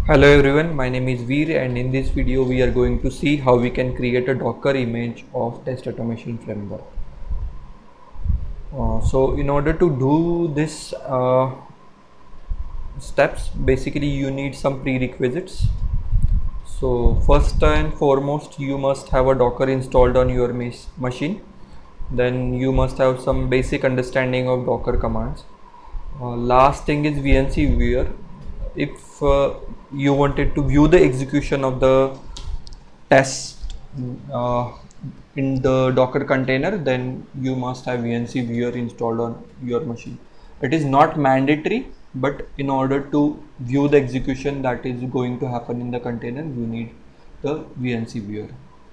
Hello everyone, my name is Veer and in this video we are going to see how we can create a Docker image of test automation framework. So in order to do this steps, basically you need some prerequisites. So first and foremost, you must have a Docker installed on your machine. Then you must have some basic understanding of Docker commands. Last thing is VNC viewer. If you wanted to view the execution of the test uh, in the Docker container, then you must have VNC viewer installed on your machine. It is not mandatory, but in order to view the execution that is going to happen in the container, you need the VNC viewer.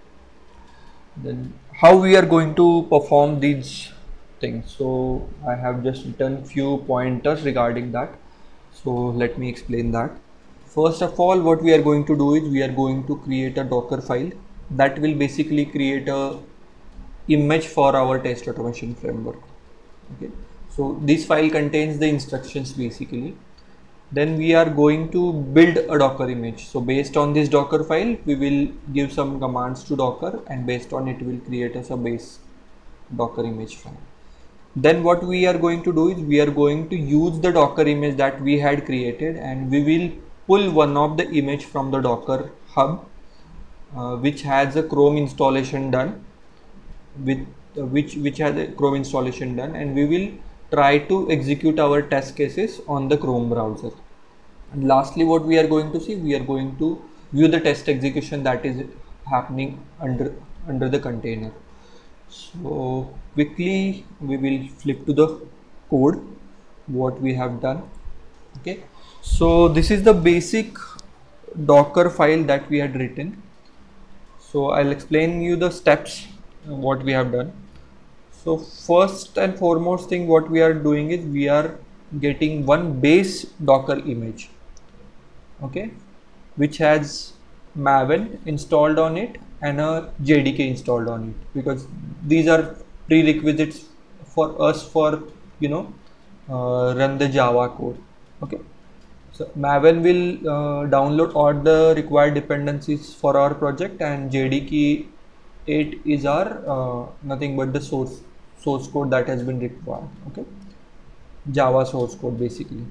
Then how we are going to perform these things? So I have just written few pointers regarding that. So let me explain that. First of all, what we are going to do is we are going to create a Docker file that will basically create a image for our test automation framework. Okay, so this file contains the instructions basically. Then we are going to build a Docker image. So based on this Docker file, we will give some commands to Docker, and based on it will create us a base Docker image file. Then what we are going to do is we are going to use the Docker image that we had created, and we will pull one of the image from the Docker hub, which has a Chrome installation done with which has a Chrome installation done, and we will try to execute our test cases on the Chrome browser. And lastly, what we are going to see, we are going to view the test execution that is happening under the container. So quickly we will flip to the code what we have done. Okay, so this is the basic Docker file that we had written. So I'll explain you the steps what we have done. So first and foremost thing what we are doing is we are getting one base Docker image, okay, which has Maven installed on it and a JDK installed on it, because these are prerequisites for us for run the Java code. Okay, so Maven will download all the required dependencies for our project, and JDK 8 is our nothing but the source code that has been required. Okay, Java source code basically.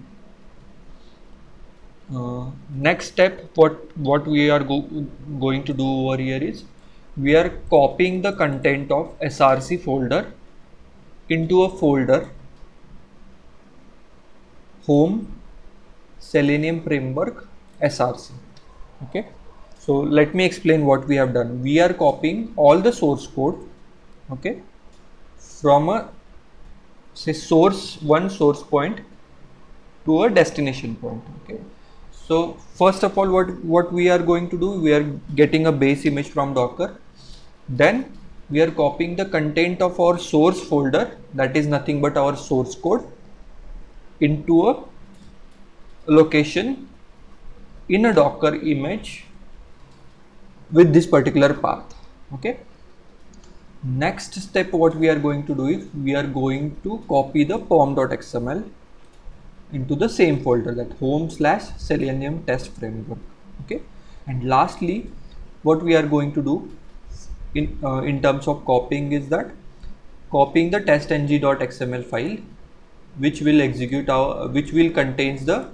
Next step, what we are going to do over here is we are copying the content of SRC folder into a folder home Selenium framework SRC. Okay, so let me explain what we have done. We are copying all the source code, okay, from a one source point to a destination point. Okay, so first of all, what we are going to do, we are getting a base image from Docker. Then we are copying the content of our source folder, that is nothing but our source code, into a location in a Docker image with this particular path. Okay, next step what we are going to do is we are going to copy the pom.xml into the same folder, that home/selenium test framework. Okay, and lastly what we are going to do in terms of copying is that copying the testng.xml file, which will execute which will contains the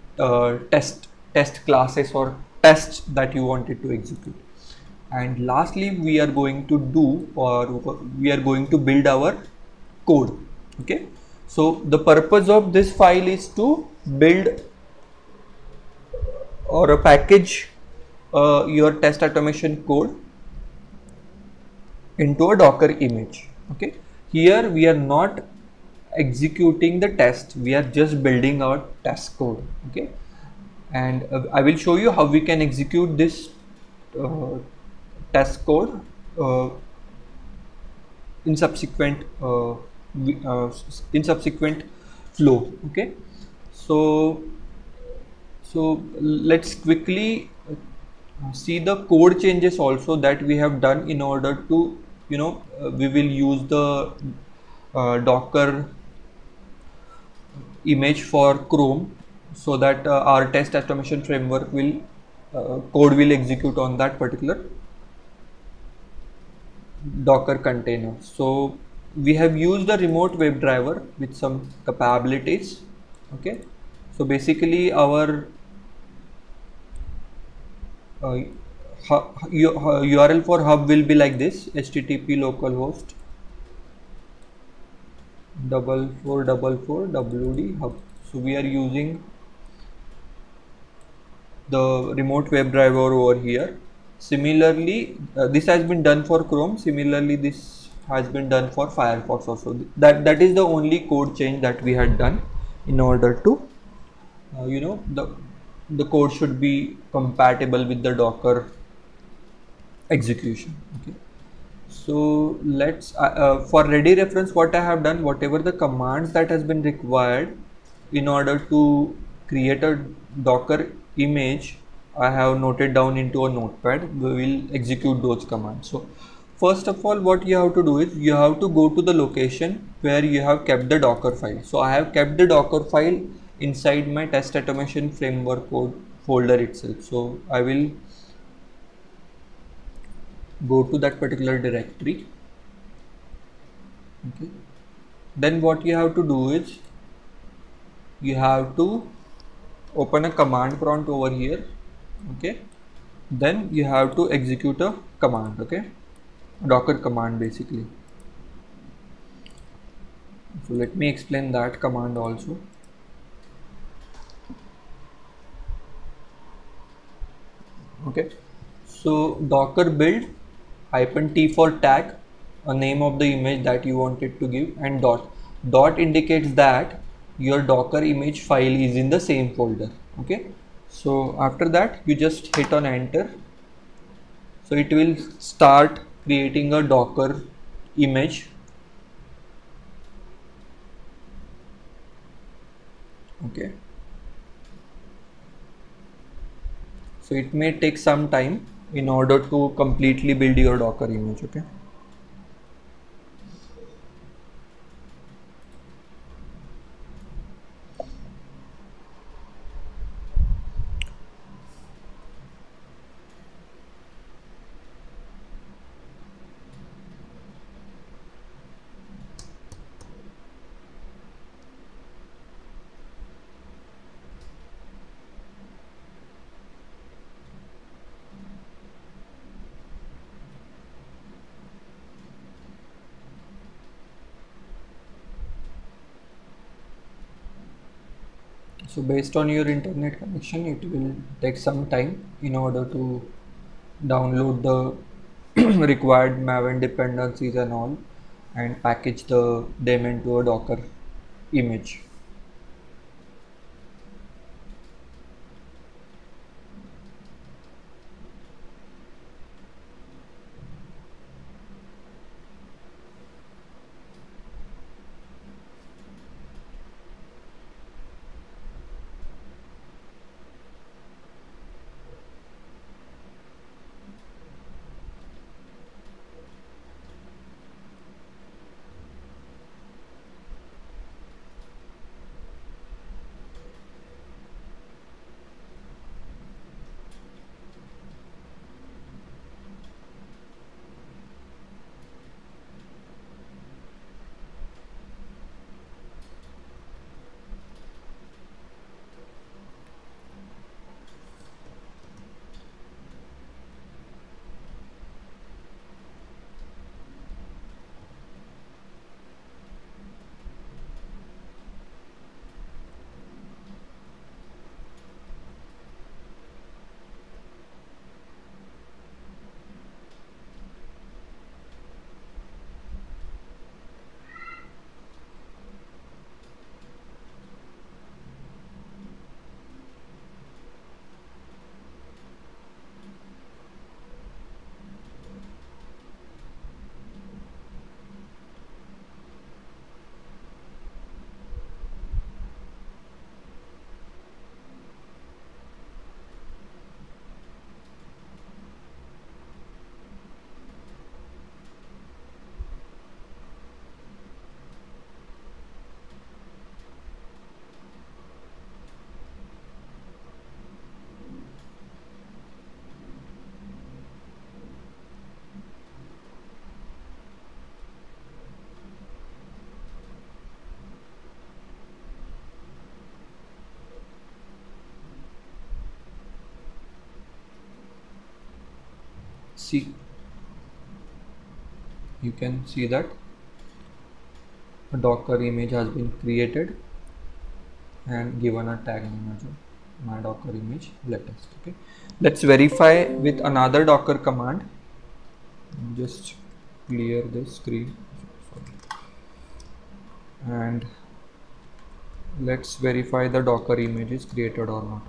test classes or tests that you wanted to execute. And lastly we are going to do, or we are going to build our code. Okay, so the purpose of this file is to build or a package your test automation code into a Docker image. Okay, here we are not executing the test, we are just building our test code. Okay, and I will show you how we can execute this test code in subsequent flow. Okay, so let's quickly see the code changes also that we have done in order to we will use the Docker image for Chrome so that our test automation framework will code will execute on that particular Docker container. So we have used a remote WebDriver with some capabilities. Okay, so basically our uh, URL for hub will be like this: http localhost 4444 wd hub. So we are using the remote WebDriver over here. Similarly, this has been done for Chrome. Similarly, this has been done for Firefox also. That is the only code change that we had done in order to the code should be compatible with the Docker execution. Okay. So let's for ready reference, what I have done, whatever the commands that has been required in order to create a Docker image, I have noted down into a notepad. We will execute those commands. So first of all, what you have to do is you have to go to the location where you have kept the Docker file. So I have kept the Docker file inside my test automation framework code folder itself. So I will go to that particular directory. Okay. Then what you have to do is you have to open a command prompt over here. Okay, then you have to execute a command. Okay, Docker command basically. So let me explain that command also. Okay, so Docker build -t for tag, a name of the image that you wanted to give, and dot indicates that your Docker image file is in the same folder. Okay, so after that you just hit on enter. So it will start creating a Docker image. Okay, so it may take some time in order to completely build your Docker image. Okay, so based on your internet connection, it will take some time in order to download the required Maven dependencies and all, and package them into a Docker image. see, you can see that a Docker image has been created and given a tag name as my Docker image latest. Okay, let's verify with another Docker command. Just clear this screen. And let's verify the Docker image is created or not.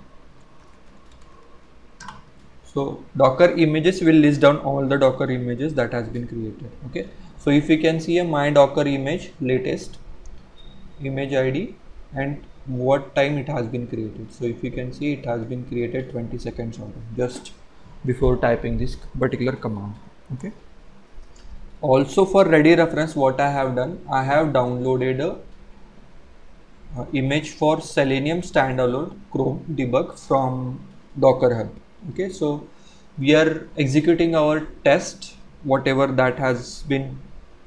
So Docker images will list down all the Docker images that has been created. Okay, so if you can see a my Docker image latest image ID and what time it has been created. So if you can see, it has been created 20 seconds ago, just before typing this particular command. Okay, also for ready reference, what I have done, I have downloaded a image for Selenium standalone Chrome debug from Docker Hub. Okay, so we are executing our test, whatever that has been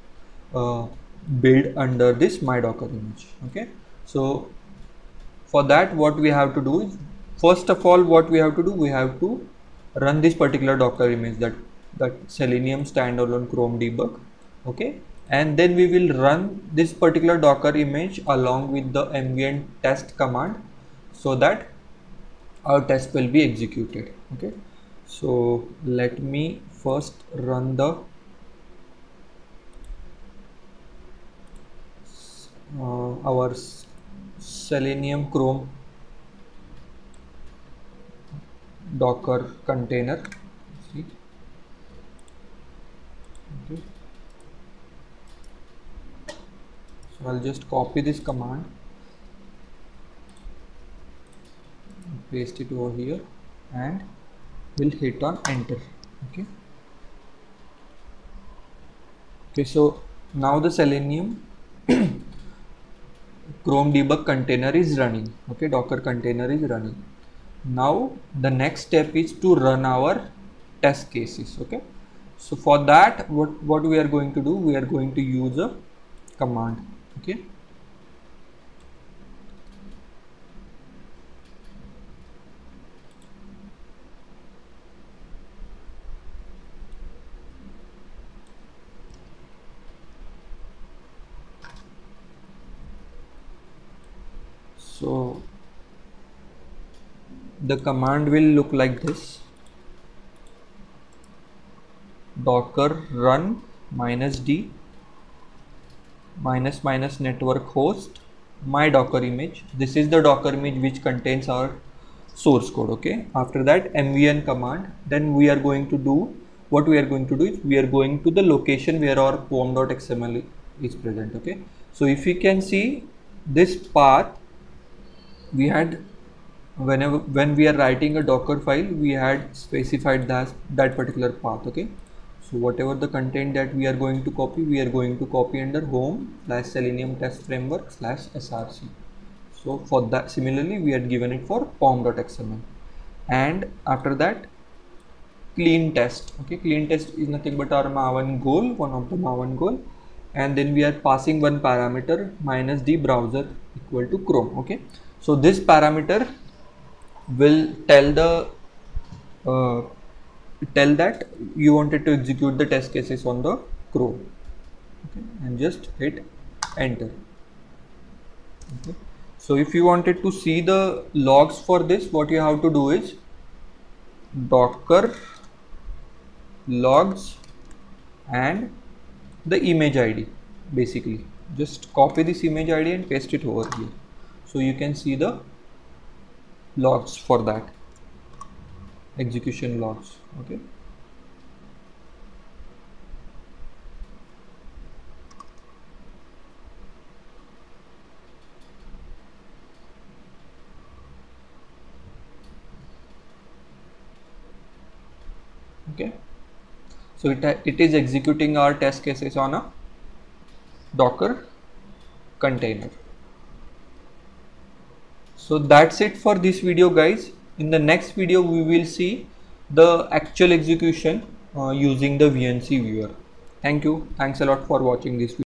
built under this my Docker image. Okay, so for that, what we have to do is, first of all, what we have to do, we have to run this particular Docker image, that Selenium standalone Chrome debug. Okay, and then we will run this particular Docker image along with the ambient test command, so that our test will be executed. Okay, so let me first run the our Selenium Chrome Docker container. See, okay. So I'll just copy this command, paste it over here, and we'll hit on enter. Okay, okay, so now the Selenium Chrome debug container is running. Okay, Docker container is running. Now the next step is to run our test cases. Okay, so for that, what we are going to do, we are going to use a command. Okay, so the command will look like this: docker run -d -- network host my Docker image. This is the Docker image which contains our source code. Okay, after that mvn command, then we are going to do, what we are going to do is, we are going to the location where our pom.xml is present. Okay, so if you can see this path, we had, when we are writing a Docker file, we had specified that particular path. Okay, so whatever the content that we are going to copy, we are going to copy under home/selenium test framework/src. So for that, similarly, we had given it for pom.xml, and after that clean test. Okay, clean test is nothing but our maven goal, one of the maven goal, and then we are passing one parameter -d browser equal to Chrome. Okay, so this parameter will tell that you wanted to execute the test cases on the Chrome. Okay, and just hit enter. Okay, so if you wanted to see the logs for this, what you have to do is docker logs and the image ID. Basically, just copy this image ID and paste it over here, so you can see the logs for that, execution logs. Okay, okay, so it is executing our test cases on a Docker container. So that's it for this video, guys. In the next video, we will see the actual execution using the VNC viewer. Thank you. Thanks a lot for watching this video.